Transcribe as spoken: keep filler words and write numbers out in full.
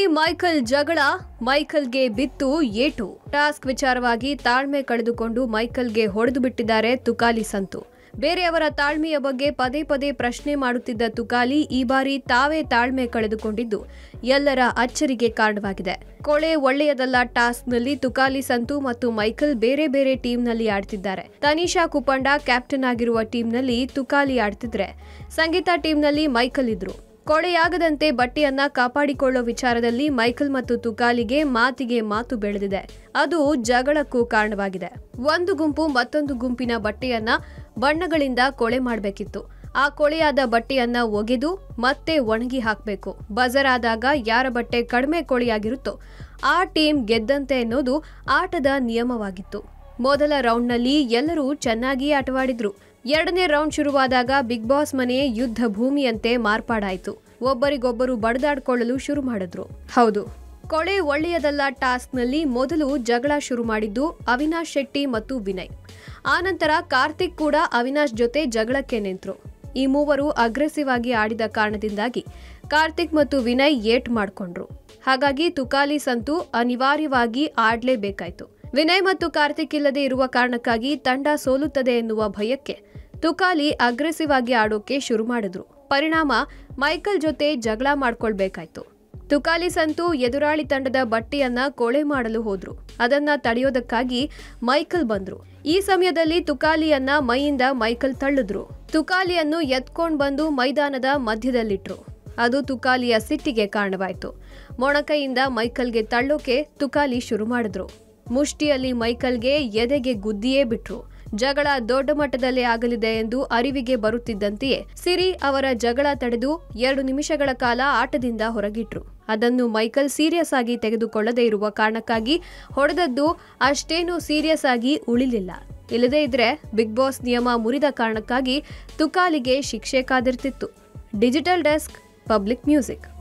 Michael ಜಗಳ, ಮೈಕಲ್ಗೆ ಬಿತ್ತು ಏಟು. ಟಾಸ್ಕ್ ವಿಚಾರವಾಗಿ ತಾಳ್ಮೆ ಕಳೆದುಕೊಂಡು ಮೈಕಲ್ಗೆ ಹೊಡೆದು ಬಿಟ್ಟಿದ್ದಾರೆ ತುಕಾಲಿ ಸಂತು. ಬೇರೆಯವರ ತಾಳ್ಮೆಯ ಬಗ್ಗೆ ಪದೇ ಪದೇ ಪ್ರಶ್ನೆ ಮಾಡುತ್ತಿದ್ದ ತುಕಾಲಿ ಈ ಬಾರಿ ತಾವೇ ತಾಳ್ಮೆ ಕಳೆದುಕೊಂಡಿದ್ದು ಎಲ್ಲರ ಅಚ್ಚರಿಗೆ ಕಾರಣವಾಗಿದೆ. ಕೊಳೆ ಒಳ್ಳೆಯದಲ್ಲ ಟಾಸ್ಕ್ನಲ್ಲಿ ತುಕಾಲಿ ಸಂತು ಮತ್ತು ಮೈಕಲ್ ಬೇರೆ ಬೇರೆ ಟೀಮ್ನಲ್ಲಿ ಆಡ್ತಿದ್ದಾರೆ. ತನಿಷಾ ಕುಪಂಡ ಕ್ಯಾಪ್ಟನ್ ಆಗಿರುವ ಟೀಮ್ನಲ್ಲಿ ತುಕಾಲಿ ಆಡ್ತಿದ್ರೆ, ಸಂಗೀತ ಟೀಮ್ನಲ್ಲಿ ಮೈಕಲ್ ಇದ್ರು. ಕೊಳೆಯಾಗದಂತೆ ಬಟ್ಟೆಯನ್ನ ಕಾಪಾಡಿಕೊಳ್ಳೋ ವಿಚಾರದಲ್ಲಿ ಮೈಕಲ್ ಮತ್ತು ತುಕಾಲಿಗೆ ಮಾತಿಗೆ ಮಾತು ಬೆಳೆದಿದೆ. ಅದು ಜಗಳಕ್ಕೂ ಕಾರಣವಾಗಿದೆ. ಒಂದು ಗುಂಪು ಮತ್ತೊಂದು ಗುಂಪಿನ ಬಟ್ಟೆಯನ್ನ ಬಣ್ಣಗಳಿಂದ ಕೊಳೆ ಮಾಡಬೇಕಿತ್ತು. ಆ ಕೊಳೆಯಾದ ಬಟ್ಟೆಯನ್ನ ಒಗೆದು ಮತ್ತೆ ಒಣಗಿ ಹಾಕಬೇಕು. ಬಜರ್ ಆದಾಗ ಯಾರ ಬಟ್ಟೆ ಕಡಿಮೆ ಕೊಳೆಯಾಗಿರುತ್ತೋ ಆ ಟೀಮ್ ಗೆದ್ದಂತೆ ಅನ್ನೋದು ಆಟದ ನಿಯಮವಾಗಿತ್ತು. ಮೊದಲ ರೌಂಡ್ನಲ್ಲಿ ಎಲ್ಲರೂ ಚೆನ್ನಾಗಿ ಆಟವಾಡಿದ್ರು. ಎರಡನೇ ರೌಂಡ್ ಶುರುವಾದಾಗ ಬಿಗ್ ಬಾಸ್ ಮನೆ ಯುದ್ಧ ಭೂಮಿಯಂತೆ ಮಾರ್ಪಾಡಾಯಿತು. ಒಬ್ಬರಿಗೊಬ್ಬರು ಬಡದಾಡ್ಕೊಳ್ಳಲು ಶುರು ಮಾಡಿದ್ರು. ಹೌದು, ಕೊಳೆ ಒಳ್ಳೆಯದಲ್ಲ ಟಾಸ್ಕ್ನಲ್ಲಿ ಮೊದಲು ಜಗಳ ಶುರು ಮಾಡಿದ್ದು ಅವಿನಾಶ್ ಶೆಟ್ಟಿ ಮತ್ತು ವಿನಯ್. ಆನಂತರ ಕಾರ್ತಿಕ್ ಕೂಡ ಅವಿನಾಶ್ ಜೊತೆ ಜಗಳಕ್ಕೆ ನಿಂತರು. ಈ ಮೂವರು ಅಗ್ರೆಸಿವ್ ಆಗಿ ಆಡಿದ ಕಾರಣದಿಂದಾಗಿ ಕಾರ್ತಿಕ್ ಮತ್ತು ವಿನಯ್ ಏಟ್ ಮಾಡಿಕೊಂಡ್ರು. ಹಾಗಾಗಿ ತುಕಾಲಿ ಸಂತು ಅನಿವಾರ್ಯವಾಗಿ ಆಡ್ಲೇಬೇಕಾಯ್ತು. ವಿನಯ್ ಮತ್ತು ಕಾರ್ತಿಕ್ ಇಲ್ಲದೆ ಇರುವ ಕಾರಣಕ್ಕಾಗಿ ತಂಡ ಸೋಲುತ್ತದೆ ಎನ್ನುವ ಭಯಕ್ಕೆ ತುಕಾಲಿ ಅಗ್ರೆಸಿವ್ ಆಗಿ ಆಡೋಕೆ ಶುರು ಮಾಡಿದ್ರು. ಪರಿಣಾಮ ಮೈಕಲ್ ಜೊತೆ ಜಗಳ ಮಾಡ್ಕೊಳ್ಬೇಕಾಯ್ತು. ತುಕಾಲಿ ಸಂತು ಎದುರಾಳಿ ತಂಡದ ಬಟ್ಟೆಯನ್ನ ಕೊಳೆ ಮಾಡಲು ಹೋದ್ರು. ಅದನ್ನ ತಡೆಯೋದಕ್ಕಾಗಿ ಮೈಕಲ್ ಬಂದ್ರು. ಈ ಸಮಯದಲ್ಲಿ ತುಕಾಲಿಯನ್ನ ಮೈಯಿಂದ ಮೈಕಲ್ ತಳ್ಳಿದ್ರು. ತುಕಾಲಿಯನ್ನು ಎತ್ಕೊಂಡ್ ಬಂದು ಮೈದಾನದ ಮಧ್ಯದಲ್ಲಿಟ್ರು. ಅದು ತುಕಾಲಿಯ ಸಿಟ್ಟಿಗೆ ಕಾರಣವಾಯ್ತು. ಮೊಣಕೈಯಿಂದ ಮೈಕಲ್ಗೆ ತಳ್ಳೋಕೆ ತುಕಾಲಿ ಶುರು ಮಾಡಿದ್ರು. ಮುಷ್ಟಿಯಲ್ಲಿ ಮೈಕಲ್ಗೆ ಎದೆಗೆ ಗುದ್ದಿಯೇ ಬಿಟ್ರು. ಜಗಳ ದೊಡ್ಡ ಮಟ್ಟದಲ್ಲೇ ಆಗಲಿದೆ ಎಂದು ಅರಿವಿಗೆ ಬರುತ್ತಿದ್ದಂತೆಯೇ ಸಿರಿ ಅವರ ಜಗಳ ತಡೆದು ಎರಡು ನಿಮಿಷಗಳ ಕಾಲ ಆಟದಿಂದ ಹೊರಗಿಟ್ರು. ಅದನ್ನು ಮೈಕಲ್ ಸೀರಿಯಸ್ ಆಗಿ ತೆಗೆದುಕೊಳ್ಳದೇ ಇರುವ ಕಾರಣಕ್ಕಾಗಿ ಹೊಡೆದದ್ದು ಅಷ್ಟೇನೂ ಸೀರಿಯಸ್ ಆಗಿ ಉಳಿಲಿಲ್ಲ. ಇಲ್ಲದೇ ಇದ್ರೆ ಬಿಗ್ ಬಾಸ್ ನಿಯಮ ಮುರಿದ ಕಾರಣಕ್ಕಾಗಿ ತುಕಾಲಿಗೆ ಶಿಕ್ಷೆ ಕಾದಿರ್ತಿತ್ತು. Digital desk, public music.